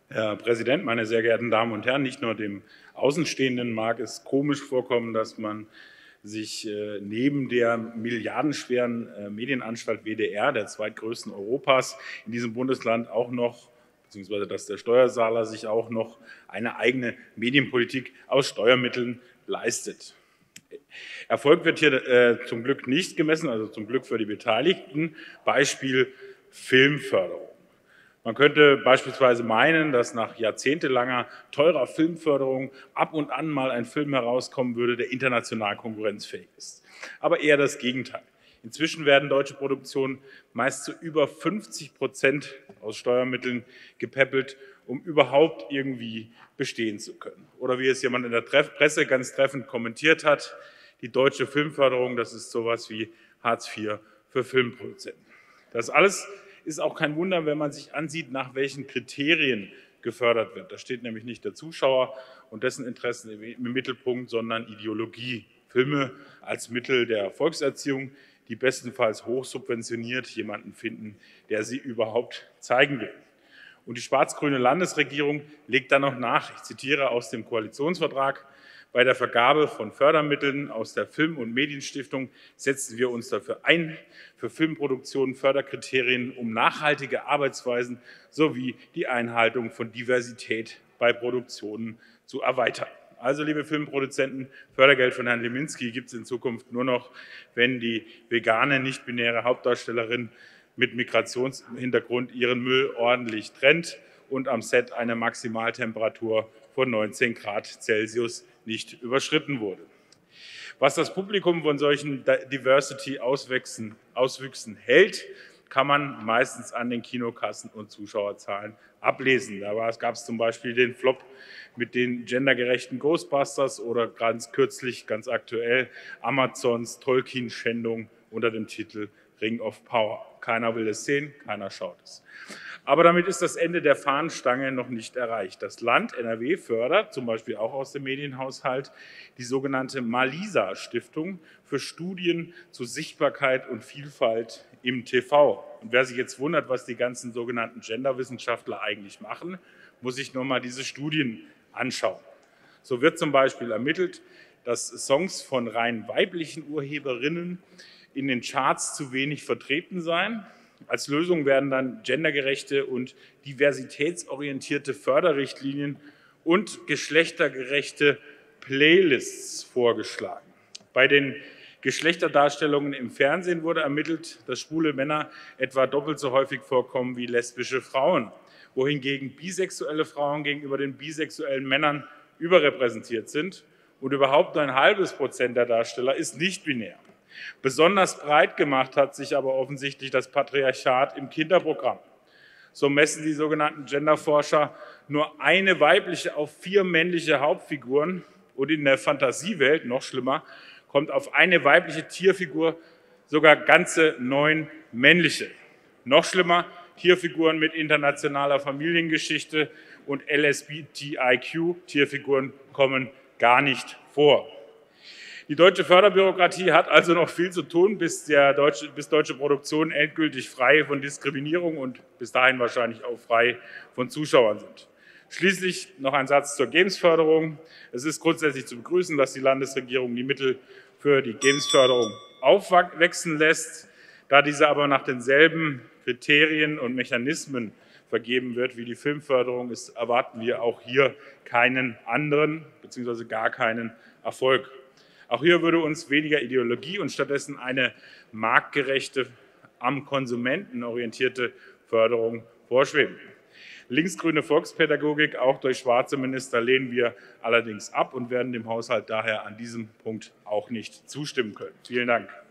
Herr Präsident, meine sehr geehrten Damen und Herren! Nicht nur dem Außenstehenden mag es komisch vorkommen, dass man sich neben der milliardenschweren Medienanstalt WDR, der zweitgrößten Europas, in diesem Bundesland auch noch, beziehungsweise dass der Steuerzahler sich auch noch eine eigene Medienpolitik aus Steuermitteln leistet. Erfolg wird hier zum Glück nicht gemessen, also zum Glück für die Beteiligten. Beispiel Filmförderung. Man könnte beispielsweise meinen, dass nach jahrzehntelanger teurer Filmförderung ab und an mal ein Film herauskommen würde, der international konkurrenzfähig ist. Aber eher das Gegenteil. Inzwischen werden deutsche Produktionen meist zu über 50% aus Steuermitteln gepäppelt, um überhaupt irgendwie bestehen zu können. Oder wie es jemand in der Presse ganz treffend kommentiert hat, die deutsche Filmförderung, das ist sowas wie Hartz IV für Filmproduzenten. Das alles ist auch kein Wunder, wenn man sich ansieht, nach welchen Kriterien gefördert wird. Da steht nämlich nicht der Zuschauer und dessen Interessen im Mittelpunkt, sondern Ideologie. Filme als Mittel der Volkserziehung, die bestenfalls hochsubventioniert jemanden finden, der sie überhaupt zeigen will. Und die schwarz-grüne Landesregierung legt dann noch nach, ich zitiere aus dem Koalitionsvertrag: Bei der Vergabe von Fördermitteln aus der Film- und Medienstiftung setzen wir uns dafür ein, für Filmproduktionen Förderkriterien um nachhaltige Arbeitsweisen sowie die Einhaltung von Diversität bei Produktionen zu erweitern. Also, liebe Filmproduzenten, Fördergeld von Herrn Leminski gibt es in Zukunft nur noch, wenn die vegane, nicht-binäre Hauptdarstellerin mit Migrationshintergrund ihren Müll ordentlich trennt und am Set eine Maximaltemperatur von 19 Grad Celsius nicht überschritten wurde. Was das Publikum von solchen Diversity-Auswüchsen hält, kann man meistens an den Kinokassen und Zuschauerzahlen ablesen. Da gab es zum Beispiel den Flop mit den gendergerechten Ghostbusters oder ganz kürzlich, ganz aktuell, Amazons Tolkien-Schändung unter dem Titel Ring of Power. Keiner will es sehen, keiner schaut es. Aber damit ist das Ende der Fahnenstange noch nicht erreicht. Das Land NRW fördert, zum Beispiel auch aus dem Medienhaushalt, die sogenannte Malisa-Stiftung für Studien zu Sichtbarkeit und Vielfalt im TV. Und wer sich jetzt wundert, was die ganzen sogenannten Genderwissenschaftler eigentlich machen, muss sich nur mal diese Studien anschauen. So wird zum Beispiel ermittelt, dass Songs von rein weiblichen Urheberinnen in den Charts zu wenig vertreten seien. Als Lösung werden dann gendergerechte und diversitätsorientierte Förderrichtlinien und geschlechtergerechte Playlists vorgeschlagen. Bei den Geschlechterdarstellungen im Fernsehen wurde ermittelt, dass schwule Männer etwa doppelt so häufig vorkommen wie lesbische Frauen, wohingegen bisexuelle Frauen gegenüber den bisexuellen Männern überrepräsentiert sind. Und überhaupt nur 0,5% der Darsteller ist nicht binär. Besonders breit gemacht hat sich aber offensichtlich das Patriarchat im Kinderprogramm. So messen die sogenannten Genderforscher nur eine weibliche auf 4 männliche Hauptfiguren und in der Fantasiewelt, noch schlimmer, kommt auf eine weibliche Tierfigur sogar ganze 9 männliche. Noch schlimmer, Tierfiguren mit internationaler Familiengeschichte und LSBTIQ-Tierfiguren kommen gar nicht vor. Die deutsche Förderbürokratie hat also noch viel zu tun, bis deutsche Produktionen endgültig frei von Diskriminierung und bis dahin wahrscheinlich auch frei von Zuschauern sind. Schließlich noch ein Satz zur Gamesförderung. Es ist grundsätzlich zu begrüßen, dass die Landesregierung die Mittel für die Gamesförderung aufwachsen lässt. Da diese aber nach denselben Kriterien und Mechanismen vergeben wird wie die Filmförderung, erwarten wir auch hier keinen anderen bzw. gar keinen Erfolg. Auch hier würde uns weniger Ideologie und stattdessen eine marktgerechte, am Konsumenten orientierte Förderung vorschweben. Linksgrüne Volkspädagogik, auch durch schwarze Minister, lehnen wir allerdings ab und werden dem Haushalt daher an diesem Punkt auch nicht zustimmen können. Vielen Dank.